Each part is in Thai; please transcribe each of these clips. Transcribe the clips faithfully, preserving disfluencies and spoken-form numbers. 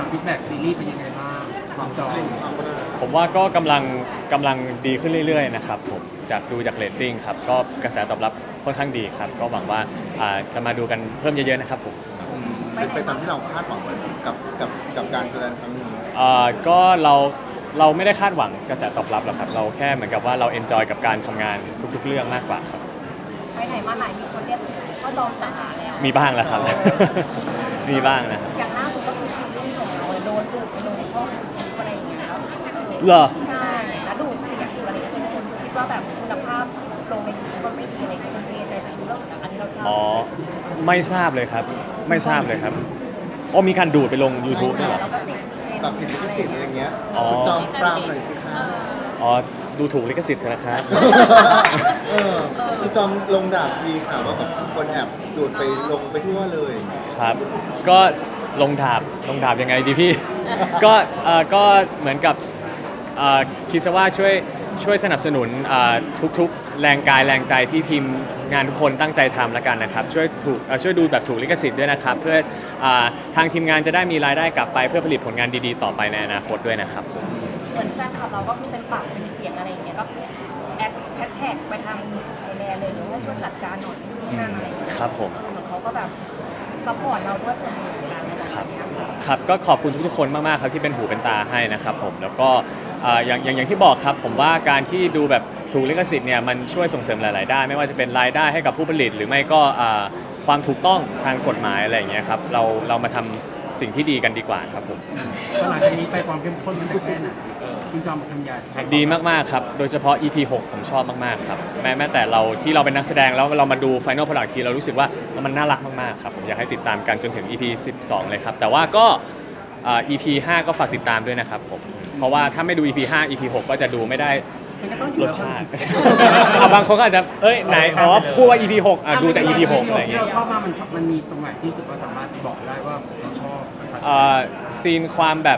ฟีดแบ็กซีรีส์เป็นยังไงบ้างความจอผมว่าก็กำลังกำลังดีขึ้นเรื่อยๆนะครับผมจากดูจากเรตติ้งครับก็กระแสตอบรับค่อนข้างดีครับก็หวังว่าจะมาดูกันเพิ่มเยอะๆนะครับผมเป็นไปตามที่เราคาดหวังกับกับกับการแสดงครั้งนี้ก็เราเราไม่ได้คาดหวังกระแสตอบรับหรอกครับเราแค่เหมือนกับว่าเราเอนจอยกับการทำงานทุกๆเรื่องมากกว่าครับไปไหนมาไหนมีคนเรียกก็จองจ๋าแล้วมีบ้างแล้วครับมีบ้างนะอย่างล่าสุดก็คือซีรีส์ของเราโดนดูดไปลงในช่องอะไรอย่างเงี้ยครับเหรอใช่แล้วดูดเสียงอะไรอย่างเงี้ยจนคนคิดว่าแบบคุณภาพลงในยูทูบมันไม่ดีอะไรอย่างเงี้ยคนเทใจไปดูแล้วอันนี้เราทราบอ๋อไม่ทราบเลยครับไม่ทราบเลยครับอ๋อมีการดูดไปลง YouTube ด้วยเหรอแบบผิดลิขสิทธิ์อะไรเงี้ยจอมปรามหน่อยสิคะอ๋อดูถูกลิขสิทธิ์นะครับเออคือจอมลงดาบทีค่ะว่าแบบคนแอบดูดไปลงไปทั่วเลยครับก็ลงดาบลงดาบยังไงดีพี่ก็เอ่อก็เหมือนกับเอ่อคิดซะว่าช่วยช่วยสนับสนุนทุกๆแรงกายแรงใจที่ทีมงานทุกคนตั้งใจทำแล้วกันนะครับช่วยถูกช่วยดูแบบถูกลิขสิทธิ์ด้วยนะครับเพื่อทางทีมงานจะได้มีรายได้กลับไปเพื่อผลิตผลงานดีๆต่อไปในอนาคตด้วยนะครับเหมือนแฟนคลับเราก็คือเป็นปากเป็นเสียงอะไรอย่างเงี้ยก็แอดแฮชแท็กไปทางไทยแลนด์เลยว่าช่วยจัดการหน่อยนี่นั่นอะไรอย่างเงี้ยครับผมเหมือนเขาก็แบบซัพพอร์ตเราด้วยส่วนหนึ่งกันครับครับก็ขอบคุณทุกๆคนมากๆครับที่เป็นหูเป็นตาให้นะครับผมแล้วก็อย่างอย่างอย่างที่บอกครับผมว่าการที่ดูแบบถูกลิขสิทธิ์เนี่ยมันช่วยส่งเสริมหลายๆด้านไม่ว่าจะเป็นรายได้ให้กับผู้ผลิตหรือไม่ก็ความถูกต้องทางกฎหมายอะไรอย่างเงี้ยครับเราเรามาทำสิ่งที่ดีกันดีกว่าครับผมหลังจากนี้ไปความเข้มข้นมันจะแค่ไหนคุณจอมทำยาดีมากๆครับโดยเฉพาะ อี พี หกผมชอบมากๆครับแม้แม้แต่เราที่เราเป็นนักแสดงแล้วเรามาดู Final Product ทีเรารู้สึกว่ามันน่ารักมากๆครับผมอยากให้ติดตามกันจนถึง อี พี สิบสองเลยครับแต่ว่าก็ อี พี ห้าก็ฝากติดตามด้วยนะครับผมเพราะว่าถ้าไม่ดู อี พี ห้า อี พี หกก็จะดูไม่ได้รสชาติบางคนก็อาจจะเอ้ยไหนอ๋อพูดว่า อี พี หกดูแต่ อี พี หกอะไรอย่างเงี้ยที่เราชอบมากมันมันมีตรงไหนที่รู้สึกว่าสามารถบอกได้ว่าเราชอบซีนความแบบ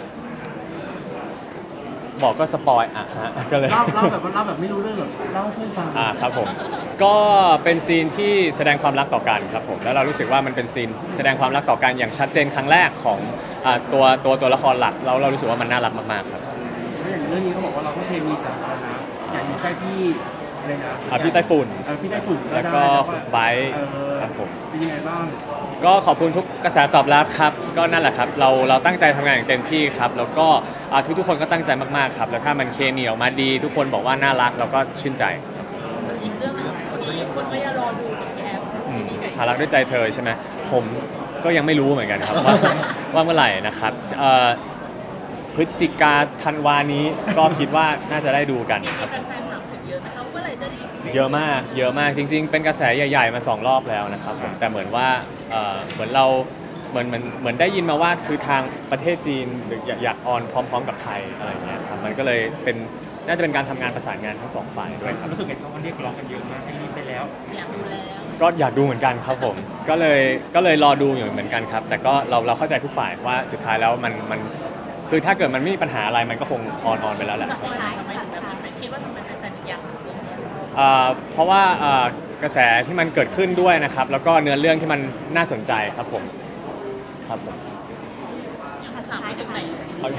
บอกก็สปอยอ่ะฮะก็เลยเล่าเล่าแบบเล่าแบบไม่รู้เรื่องแบบเล่าเพื่อนฟังอ่าครับผมก็เป็นซีนที่แสดงความรักต่อกันครับผมแล้วเรารู้สึกว่ามันเป็นซีนแสดงความรักต่อกันอย่างชัดเจนครั้งแรกของตัวตัวตัวละครหลักเราเรารู้สึกว่ามันน่ารักมากๆครับอย่างเรื่องนี้เขาบอกว่าเราก็เคมีสาธารณะอย่างอยู่ใกล้พี่อะไรนะพี่ไต้ฝุ่นพี่ไต้ฝุ่นแล้วก็ไบค์ครับผมเป็นยังไงบ้างก็ขอบคุณทุกกระแสตอบรับครับก็นั่นแหละครับเราเราตั้งใจทำงานอย่างเต็มที่ครับแล้วก็ทุกทุกคนก็ตั้งใจมากๆครับแล้วถ้ามันเคมีออกมาดีทุกคนบอกว่าน่ารักเราก็ชื่นใจอีกเรื่องนึงที่คนก็ยังรอดูแอบซีรีส์หารักด้วยใจเธอใช่ไหมผมก็ยังไม่รู้เหมือนกันครับว่าว่าเมื่อไหร่นะครับพฤศจิกาธันวานี้ก็คิดว่าน่าจะได้ดูกันครับเยอะมากเยอะมากจริงๆเป็นกระแสใหญ่ๆมาสองรอบแล้วนะครับผมแต่เหมือนว่าเหมือนเราเหมือนเหมือนเหมือนได้ยินมาว่าคือทางประเทศจีนหรืออยากออนพร้อมๆกับไทยอะไรเงี้ยครับมันก็เลยเป็นน่าจะเป็นการทำงานประสานงานทั้งสองฝ่ายด้วยครับรู้สึกไงเขาเรียกร้องกันเยอะมากให้รีบไปแล้วอยากดูแล้วก็อยากดูเหมือนกันครับผมก็เลยก็เลยรอดูอยู่เหมือนกันครับแต่ก็เราเราเข้าใจทุกฝ่ายว่าสุดท้ายแล้วมันมันคือถ้าเกิดมันไม่มีปัญหาอะไรมันก็คงออนออนไปแล้วแหละคิดว่าทำไมแฟนๆอยากเพราะว่ากระแสที่มันเกิดขึ้นด้วยนะครับแล้วก็เนื้อเรื่องที่มันน่าสนใจครับผมครับผมถามไปถึงไหน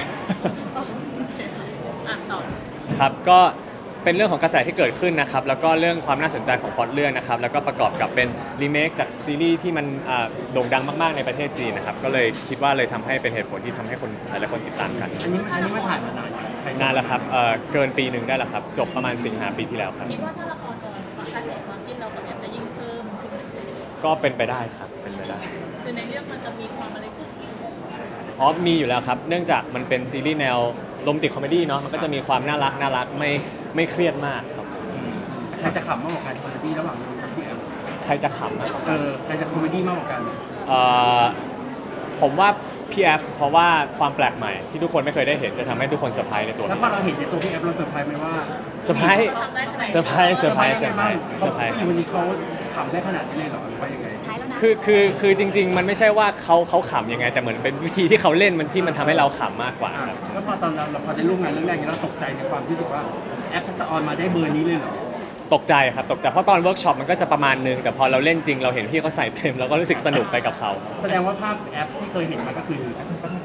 ครับก็เป็นเรื่องของกระแสที่เกิดขึ้นนะครับแล้วก็เรื่องความน่าสนใจของพล็อตเรื่องนะครับแล้วก็ประกอบกับเป็นรีเมคจากซีรีส์ที่มันโด่งดังมากๆในประเทศจีนนะครับก็เลยคิดว่าเลยทำให้เป็นเหตุผลที่ทำให้คนหลายๆคนติดตามกันอันนี้อันนี้มาถ่ายมานานนานแล้วครับเกินปีหนึ่งได้แล้วครับจบประมาณสิงหาปีที่แล้วครับคิดว่าถ้าละครออนกระแสความจิ้นเรากับแอมจะยิ่งเพิ่มขึ้นก็เป็นไปได้ครับเป็นไปได้คือในเรื่องมันจะมีความอะไรกุ๊กกิ๊กอ๋อมีอยู่แล้วครับเนื่องจากมันเป็นซีรีส์แนวโรแมนติกคอมเมดี้เนาะมันก็จะมีความน่ารักน่ารักไม่ไม่เครียดมากครับใครจะขำมากกว่ากันคอมเมดี้ระหว่างนนท์กับพี่แอมใครจะขำมากกว่าเออใครจะคอมเมดี้มากกว่ากันเอ่อผมว่าพี่แอฟเพราะว่าความแปลกใหม่ที่ทุกคนไม่เคยได้เห็นจะทำให้ทุกคนเซอร์ไพรส์ในตัวแล้วพอเราเห็นในตัวพี่แอฟเราเซอร์ไพรส์ไหมว่าเซอร์ไพรส์เซอร์ไพรส์เซอร์ไพรส์เซอร์ไพรส์เซอร์ไพรส์วันนี้เขาขำได้ขนาดนี้เลยหรอหรือว่ายังไงคือคือคือจริงๆมันไม่ใช่ว่าเขาเขาขำยังไงแต่เหมือนเป็นวิธีที่เขาเล่นมันที่มันทำให้เราขำมากกว่าครับแล้วพอตอนเราเราพอได้ร่วมงานเรื่องแรกเราตกใจในความที่รู้สึกว่าแอปทักษะออนมาได้เบอร์นี้เลยเหรอตกใจครับตกใจเพราะตอนเวิร์กช็อปมันก็จะประมาณนึงแต่พอเราเล่นจริงเราเห็นพี่เขาใส่เต็มเราก็รู้สึกสนุกไปกับเขาแสดงว่าภาพแอปที่เคยเห็นมาก็คือ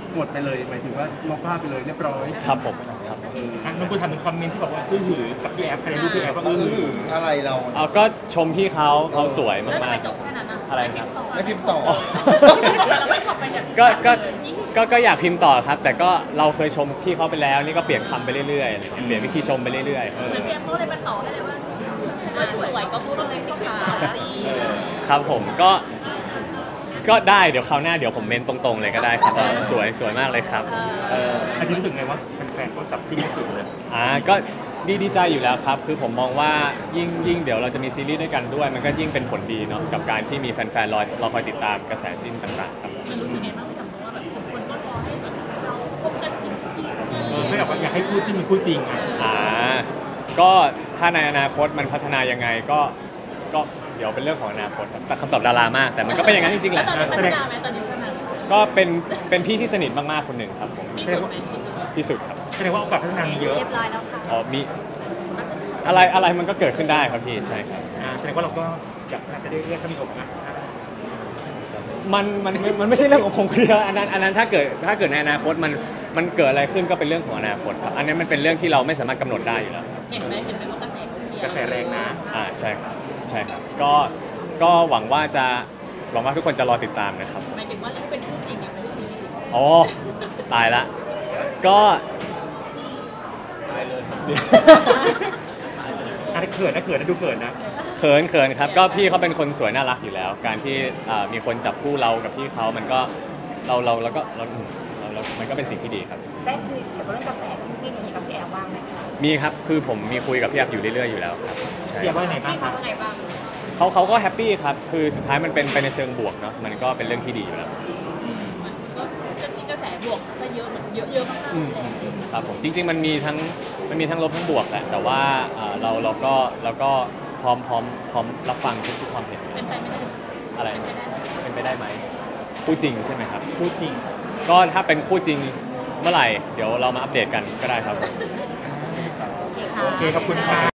หมดไปเลยหมายถึงว่ามองภาพไปเลยเรียบร้อยครับผมครับอ่ะน้องกูทำเป็นคอมเมนต์ที่บอกว่าอื้อหือกับพี่แอฟใครรู้พี่แอฟก็เออื้อหือออะไรเราเอาก็ชมพี่เขาเขาสวยแล้วทำมาไมกจบแค่นั้นอ่ะอะไรครับไม่พิมพ์ต่อเราไม่ชอบไปอย่างๆก็ก็ก็ก็อยากพิมพ์ต่อครับ แต่ก็เราเคยชมพี่เขาไปแล้วนี่ก็เปลี่ยนคำไปเรื่อยๆอะไรเงี้ยเปลี่ยนวิธีชมไปเรื่อยๆเออเหมือนพี่แอฟเขาเลยมาต่อให้เลยว่าว่าสวยก็พูดเลยสิคะสิครับผมก็ก็ได้เดี๋ยวคราวหน้าเดี๋ยวผมเมนตรงๆเลยก็ได้ครับว่าสวยสวยมากเลยครับเอออาจจะรู้สึกไงว่าแฟนๆก็จับจิ้นที่สุดเลยอ่าก็ดีดีใจอยู่แล้วครับ คือผมมองว่ายิ่งยิ่งเดี๋ยวเราจะมีซีรีส์ด้วยกันด้วย มันก็ยิ่งเป็นผลดีเนาะกับการที่มีแฟนๆรอรอคอยติดตามกระแสจิ้นต่างๆครับมันรู้สึกไงบ้างพี่ทำเพราะว่าแบบคนก็รอให้แบบเราคบกันจริงๆเออเขาอยากว่าอยากให้พูดจริงเป็นพูดจริงอ่ะอ่าก็ถ้าในอนาคตมันพัฒนายังไงก็ก็เดี๋ยวเป็นเรื่องของอนาคตครับแต่คำตอบดารามาก แต่มันก็เป็นอย่างนั้นจริงๆแหแล้วละตอนนี้พัฒนาไหมตอนนี้พัฒนาไหมก็เป็นเป็นพี่ที่สนิทมากๆคนหนึ่งครับผมที่สุดไหมที่สุดที่สุดครับแสดงว่าโอกาสพัฒนามีเยอะเรียบร้อยแล้วค่ะอ๋อมีอะไรอะไรมันก็เกิดขึ้นได้ครับพี่ใช่ครับอ่าแสดงว่าเราก็อยากจะได้เรียกเขามีโอกาสมันมันมันไม่ใช่เรื่องของผมคนเดียวอันนั้นอันนั้นถ้าเกิดถ้าเกิดในอนาคตมันมันเกิดอะไรขึ้นก็เป็นเรื่องของอนาคตครับอันนี้มันเป็นเรื่องที่เราไม่สามารถกำหนดได้อยู่แล้วเห็นไหมเห็นไหมว่ากระแสเขาเชียร์กระแสแรงนะอ่าใช่ครับใช่ครับก็ก็หวังว่าจะหวังว่าทุกคนจะรอติดตามนะครับหมายถึงว่าถ้าเป็นคู่จริงอย่างเป็นซีรีส์อ๋อตายละก็ตายเลยอันนี้เขินนะเขินนะดูเขินนะเขินเขินครับก็พี่เขาเป็นคนสวยน่ารักอยู่แล้ว การที่อ่ามีคนจับคู่เรากับพี่เขามันก็เราเราแล้วก็เราเราเรามันก็เป็นสิ่งที่ดีครับได้คุยเกี่ยวกับเรื่องกระแสจริงๆอย่างนี้กับพี่แอลบ้างไหมคะมีครับคือผมมีคุยกับพี่แอฟอยู่เรื่อยๆอยู่แล้วครับใช่พี่แอฟว่าไงบ้างพี่ครัเขาบว่าไงบ้างเขาเขาก็แฮปปี้ครับคือสุดท้ายมันเป็นไปในเชิงบวกเนาะมันก็เป็นเรื่องที่ดีอยู่แล้วอืมมันก็จะมีกระแสบวกซะเยอะเหมือนเยอะเยอะมากๆอืมเลยครับผมจริง ๆ มันมีทั้งมันมีทั้งลบทั้งบวกแหละแต่ว่าอ่าเราเราก็เราก็พร้อมพร้อมพร้อมรับฟังทุกๆความเห็นเป็นไปไม่ได้อะไรเป็นไปได้ไหมเป็นไปได้ไหมคู่จริงใช่ไหมครับพูดจริงก็ถ้าเป็นคู่จริงเมื่อไหร่เดี๋ยวเรามาอัปเดตกันก็ได้ครับโอเคค่ะโอเคขอบคุณค่ะ